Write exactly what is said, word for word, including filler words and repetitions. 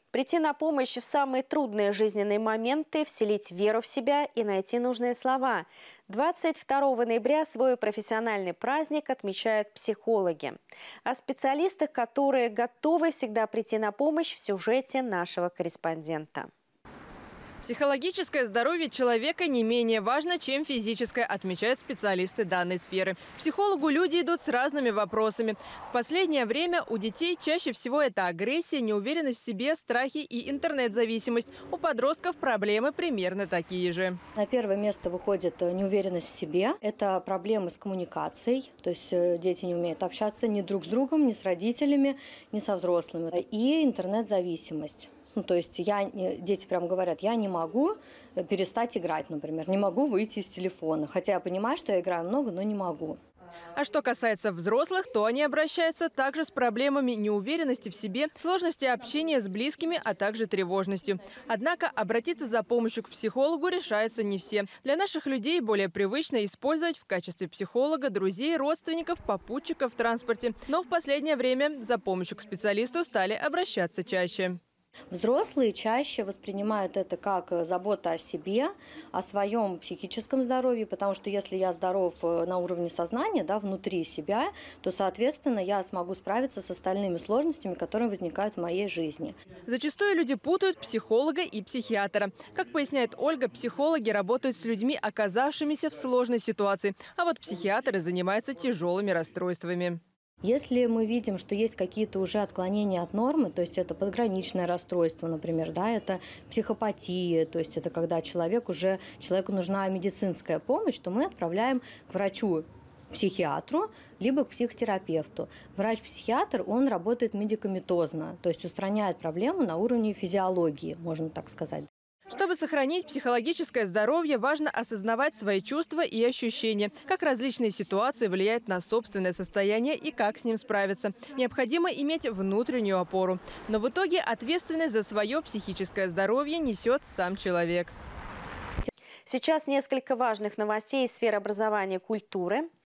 Прийти на помощь в самые трудные жизненные моменты, вселить веру в себя и найти нужные слова. двадцать второго ноября свой профессиональный праздник отмечают психологи. О специалистах, которые готовы всегда прийти на помощь, в сюжете нашего корреспондента. Психологическое здоровье человека не менее важно, чем физическое, отмечают специалисты данной сферы. К психологу люди идут с разными вопросами. В последнее время у детей чаще всего это агрессия, неуверенность в себе, страхи и интернет-зависимость. У подростков проблемы примерно такие же. На первое место выходит неуверенность в себе. Это проблемы с коммуникацией. То есть дети не умеют общаться ни друг с другом, ни с родителями, ни со взрослыми. И интернет-зависимость. Ну, то есть я, дети прям говорят, я не могу перестать играть, например, не могу выйти из телефона. Хотя я понимаю, что я играю много, но не могу. А что касается взрослых, то они обращаются также с проблемами неуверенности в себе, сложности общения с близкими, а также тревожностью. Однако обратиться за помощью к психологу решаются не все. Для наших людей более привычно использовать в качестве психолога друзей, родственников, попутчиков в транспорте. Но в последнее время за помощью к специалисту стали обращаться чаще. Взрослые чаще воспринимают это как забота о себе, о своем психическом здоровье, потому что если я здоров на уровне сознания, да, внутри себя, то, соответственно, я смогу справиться с остальными сложностями, которые возникают в моей жизни. Зачастую люди путают психолога и психиатра. Как поясняет Ольга, психологи работают с людьми, оказавшимися в сложной ситуации, а вот психиатры занимаются тяжелыми расстройствами. Если мы видим, что есть какие-то уже отклонения от нормы, то есть это подграничное расстройство, например, да, это психопатия, то есть это когда человек уже, человеку нужна медицинская помощь, то мы отправляем к врачу, психиатру, либо к психотерапевту. Врач-психиатр, он работает медикаментозно, то есть устраняет проблему на уровне физиологии, можно так сказать. Чтобы сохранить психологическое здоровье, важно осознавать свои чувства и ощущения, как различные ситуации влияют на собственное состояние и как с ним справиться. Необходимо иметь внутреннюю опору. Но в итоге ответственность за свое психическое здоровье несет сам человек. Сейчас несколько важных новостей из сферы образования и культуры.